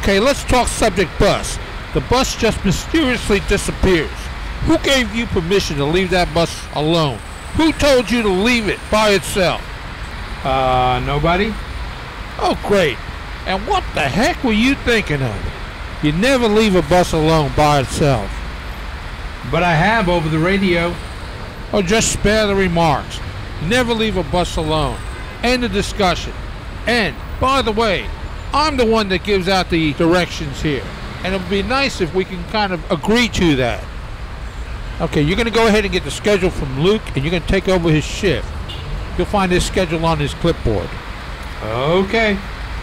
Okay, let's talk subject bus. The bus just mysteriously disappears. Who gave you permission to leave that bus alone? Who told you to leave it by itself? Nobody? Oh, great. And what the heck were you thinking of? You never leave a bus alone by itself. But I have over the radio. Oh, just spare the remarks. Never leave a bus alone. End of discussion. And, by the way, I'm the one that gives out the directions here. And it would be nice if we can kind of agree to that. Okay, you're going to go ahead and get the schedule from Luke, and you're going to take over his shift. You'll find his schedule on his clipboard. Okay.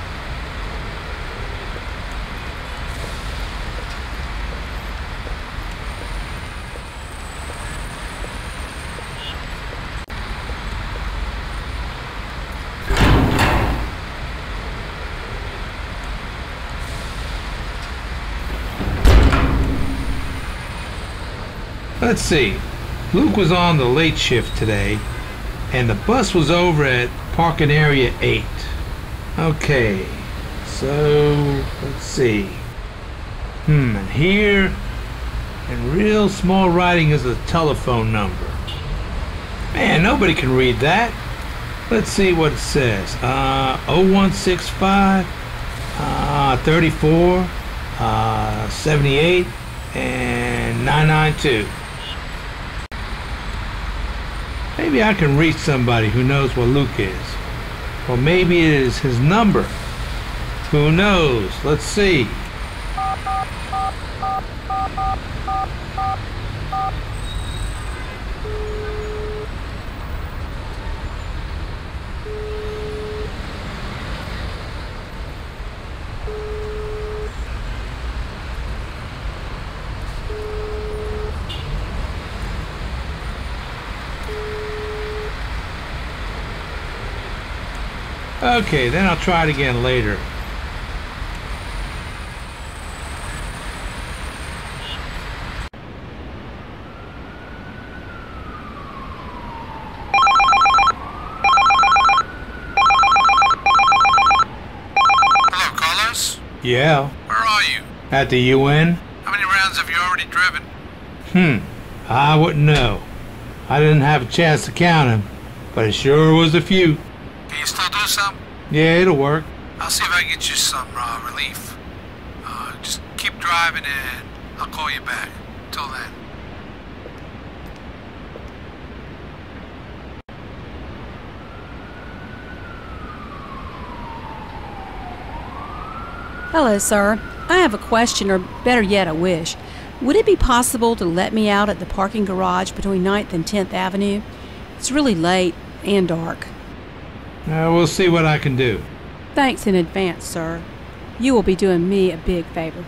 Let's see. Luke was on the late shift today, and the bus was over at parking area 8. Okay, so let's see. And here, in real small writing, is a telephone number. Man, nobody can read that. Let's see what it says. 0165 34 78 and 992. Maybe I can reach somebody who knows what Luke is. Or maybe it is his number. Who knows? Let's see. Okay, then I'll try it again later. Hello, Carlos? Yeah. Where are you? At the UN? How many rounds have you already driven? I wouldn't know. I didn't have a chance to count them, but it sure was a few. Can you still do some? Yeah, it'll work. I'll see if I can get you some relief. Just keep driving and I'll call you back. Till then. Hello, sir. I have a question, or better yet, a wish. Would it be possible to let me out at the parking garage between 9th and 10th Avenue? It's really late and dark. We'll see what I can do. Thanks in advance, sir. You will be doing me a big favor.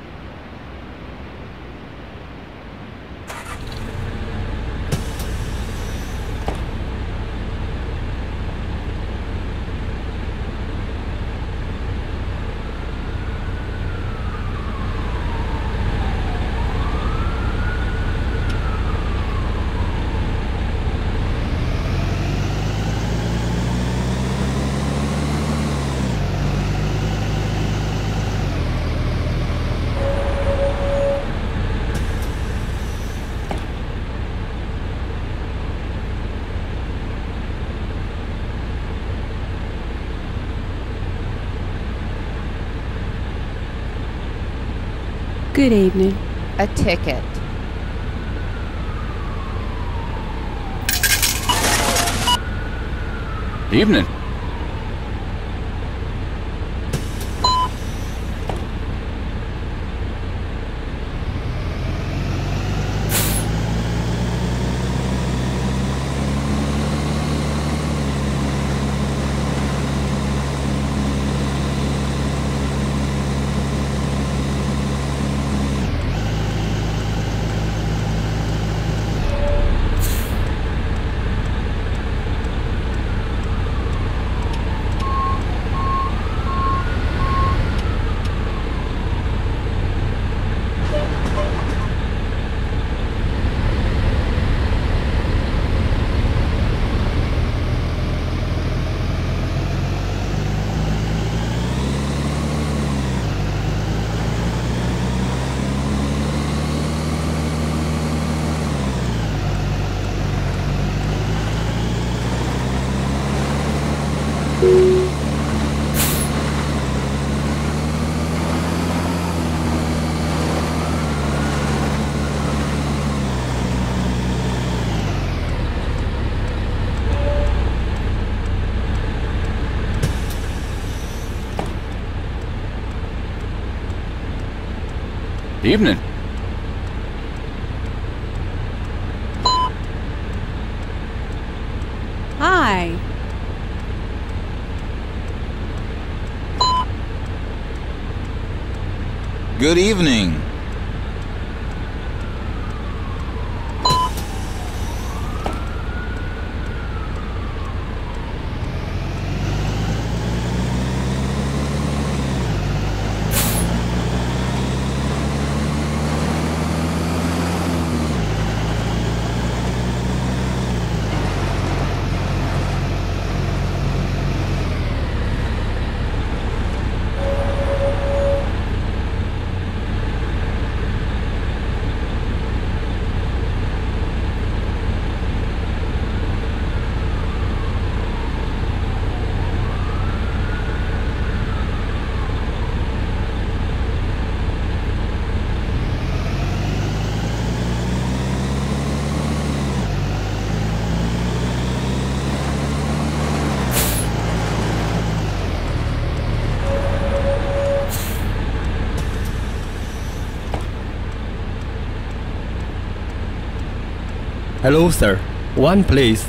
Good evening. A ticket. Evening. Evening. Hi. Good evening. Hello, sir. One, please.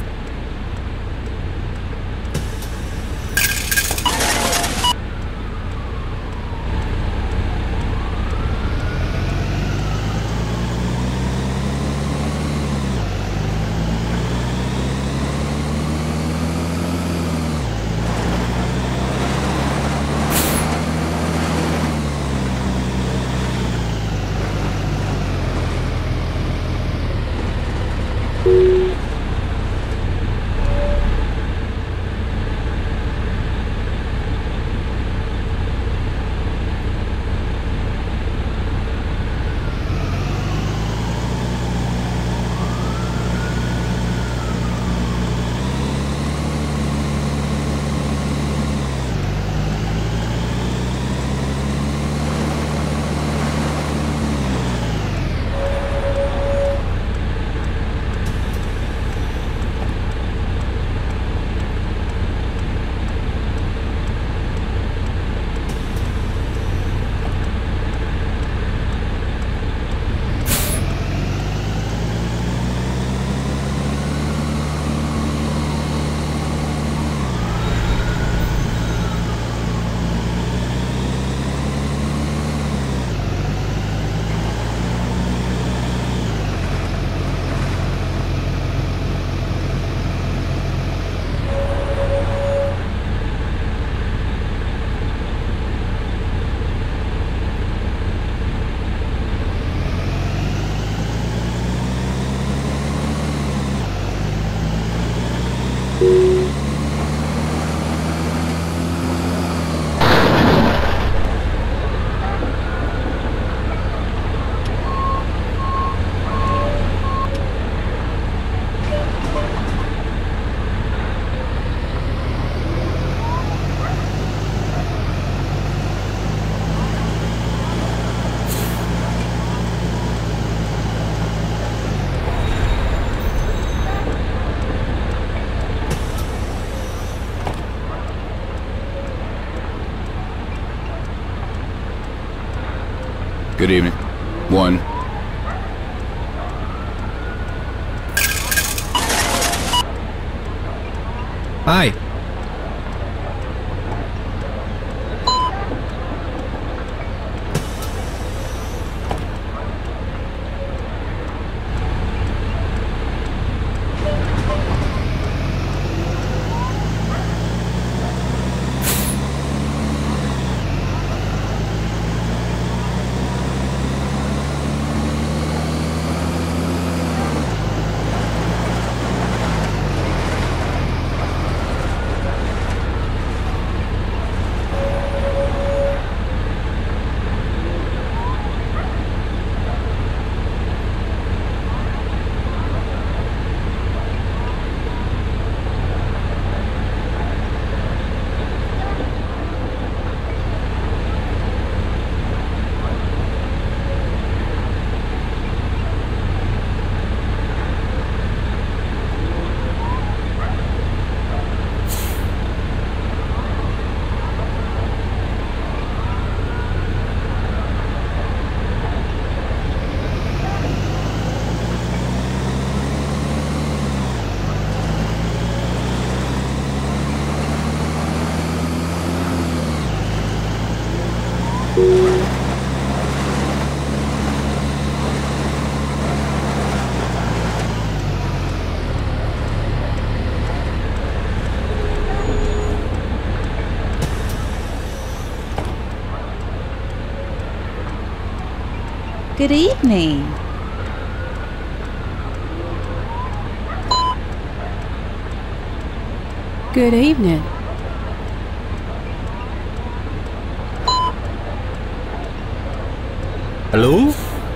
Good evening. One. Hi. Good evening. Good evening. Hello?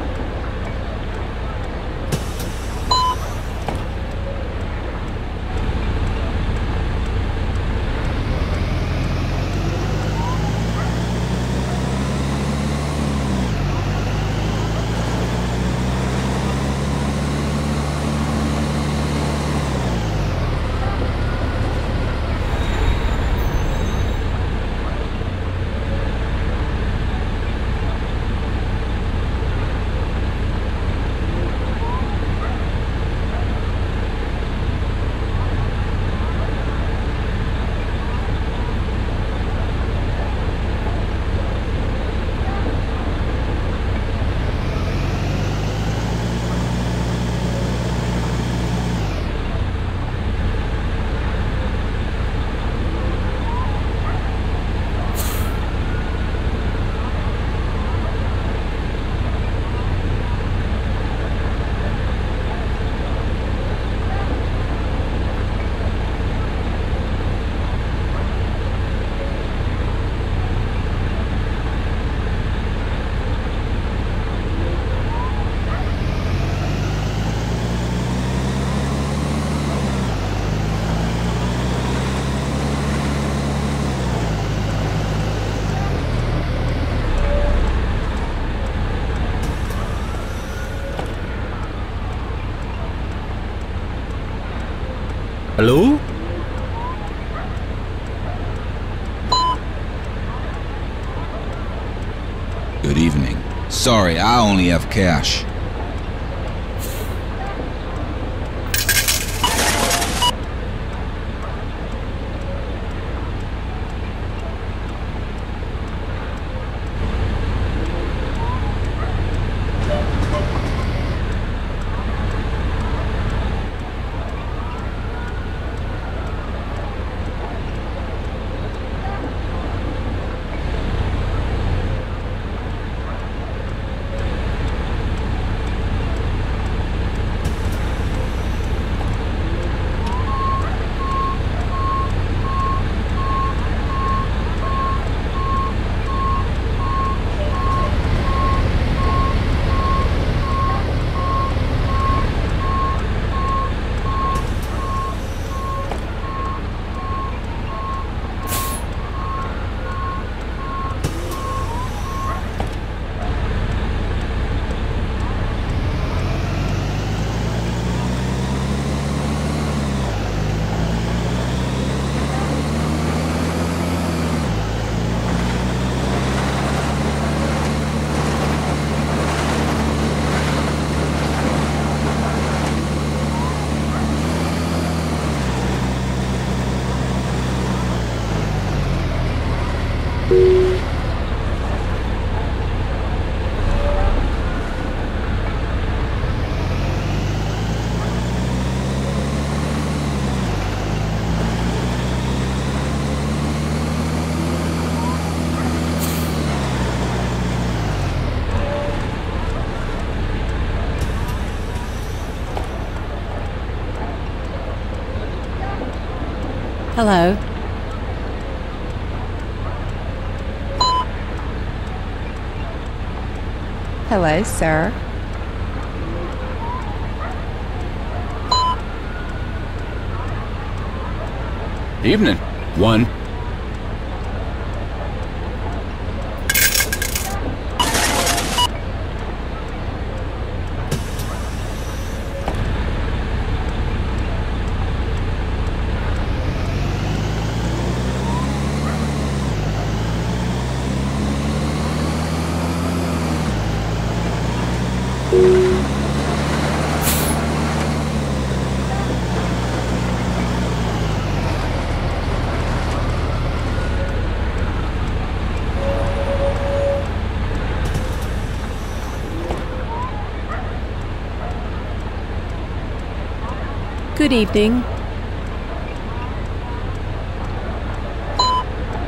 Hello? Good evening. Sorry, I only have cash. Hello. Hello, sir. Evening. One. Good evening.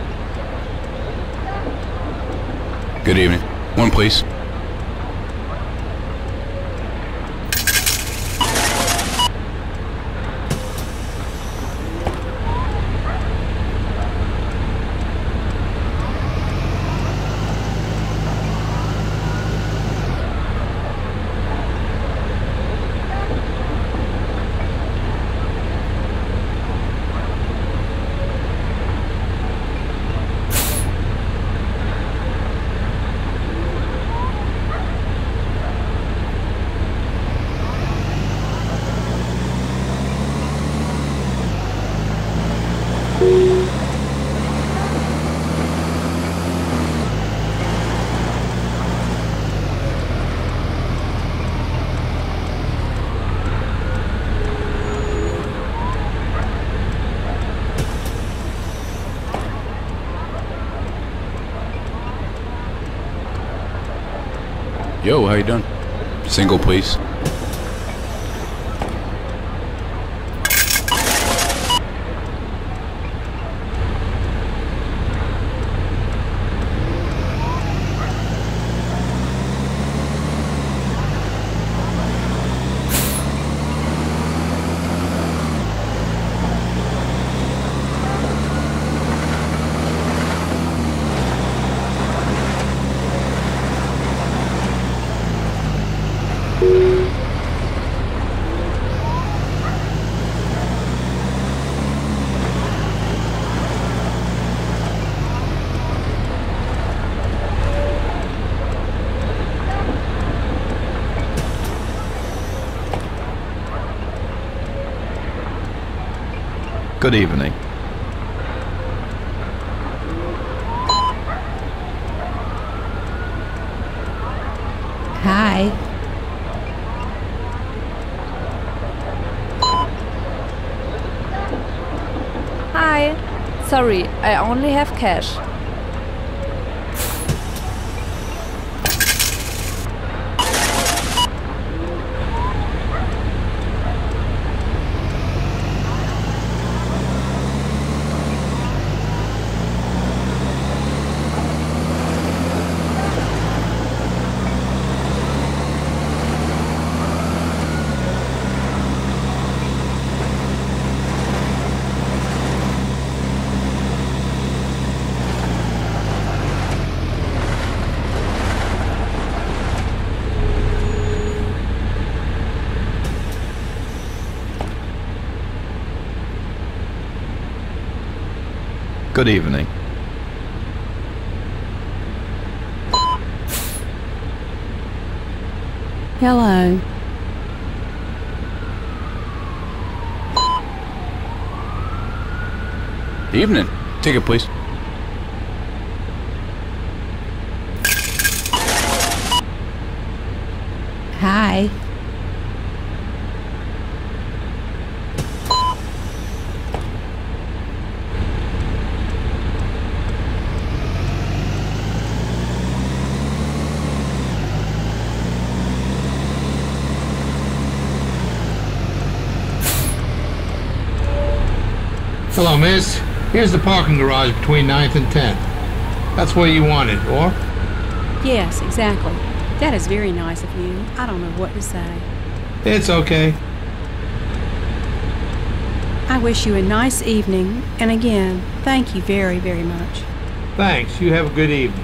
Good evening. One, please. Yo, how you doing? Single, please. Good evening. Hi. Hi. Sorry, I only have cash. Good evening. Hello. Evening. Ticket, please. Hi. Hello, miss. Here's the parking garage between 9th and 10th. That's where you wanted, or? Yes, exactly. That is very nice of you. I don't know what to say. It's okay. I wish you a nice evening, and again, thank you very, very much. Thanks. You have a good evening.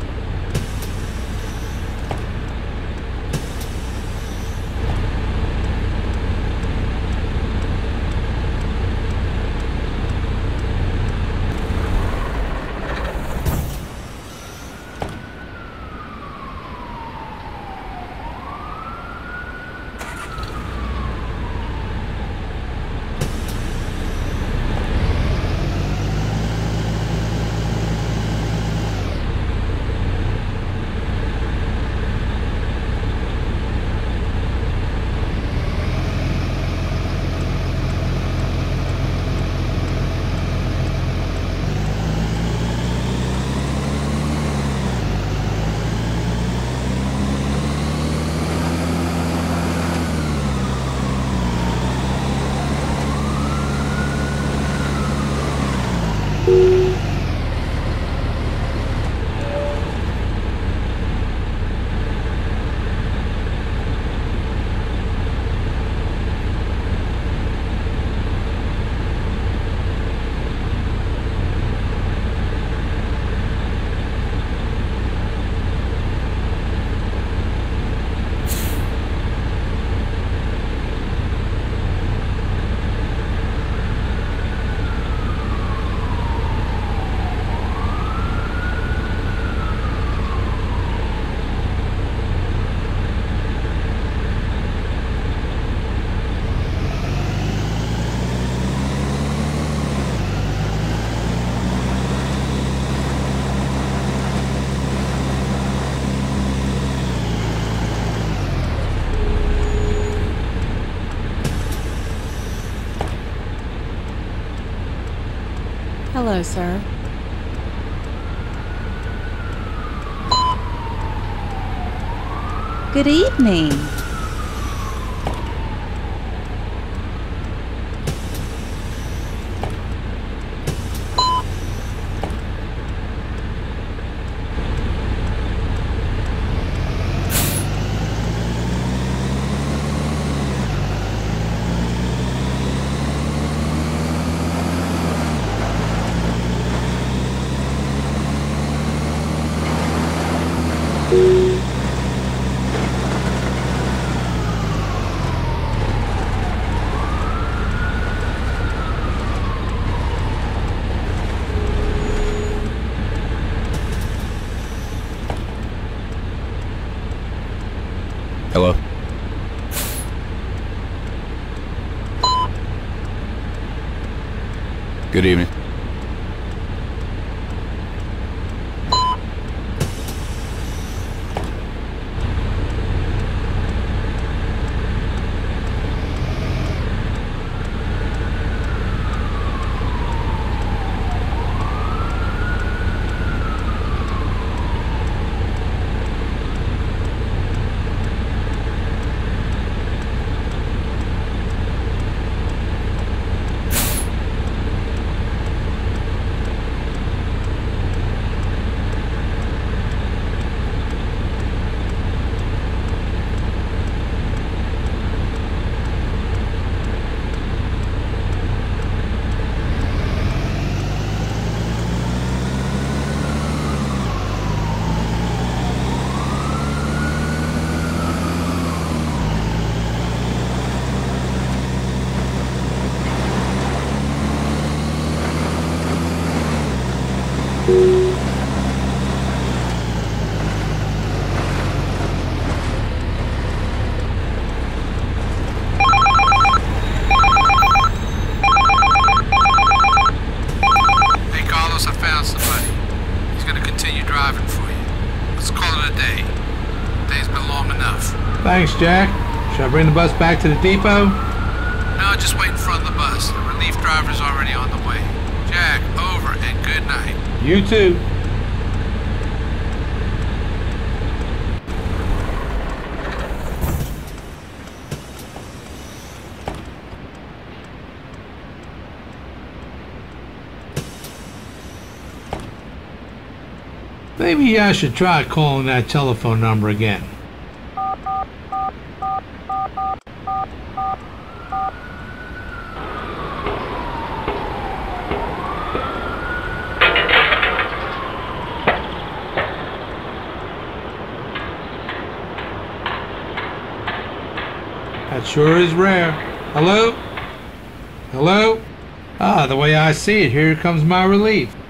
Hello, sir. Good evening. Hello? Good evening. Hey Carlos, I found somebody. He's gonna continue driving for you. Let's call it a day. Day's been long enough. Thanks, Jack. Should I bring the bus back to the depot? No, just wait in front of the bus. The relief driver's already on the way. Jack, over and good night. You too. Maybe I should try calling that telephone number again. That sure is rare. Hello? Hello? Ah, the way I see it, here comes my relief.